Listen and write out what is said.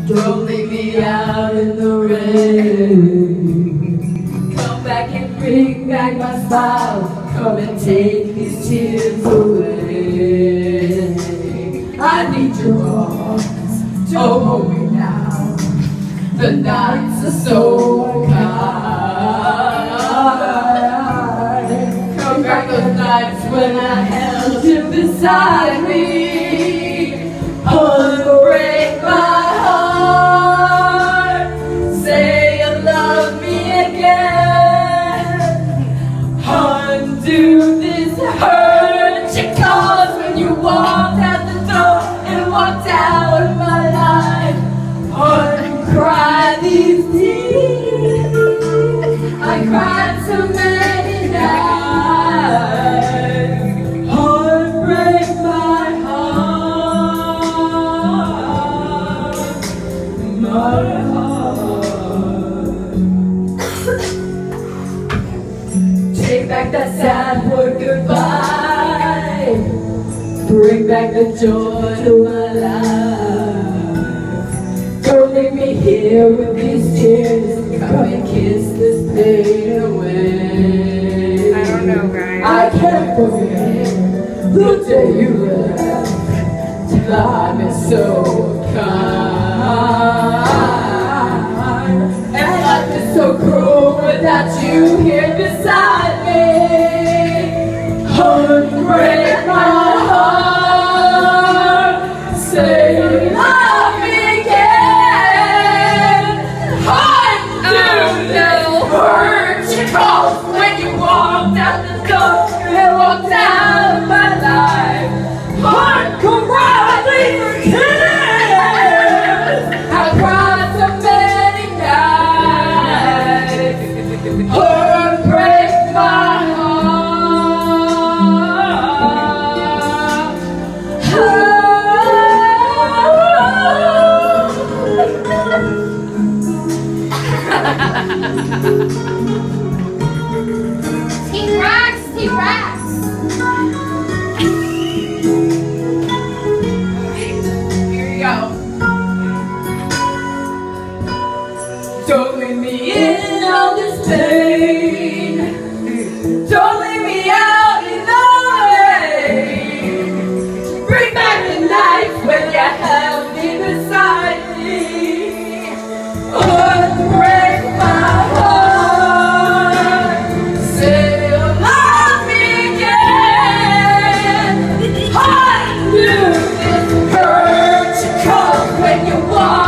Don't leave me out in the rain. Come back and bring back my smile. Come and take these tears away. I need your arms to hold me now. The nights are so kind. Come back those nights when I held you beside me. Unbreak my heart. Say you love me again. Undo this hurt you caused when you walked out the door and walked out of my life. Uncry these tears. I cried so many nights. Unbreak my heart. My heart. Take back that sad word goodbye. Bring back the joy to my life. Don't leave me here with these tears. Come and kiss this pain away. I don't know, guys. I can't forget the day you left. Time is so kind. And life is so cruel without you here beside me. Unbreak my heart. Say you love me again. Undo this hurt you caused when you walked out the door and walked out of my life. Uncry these tears. I cried so many nights. Unbreak my He rocks, he rocks. Here you go. Don't leave me in all this pain. Don't leave me out in the rain. Bring back the nights when you held me beside me. Unbreak my heart. Say you love me again. Undo this hurt you caused when you walked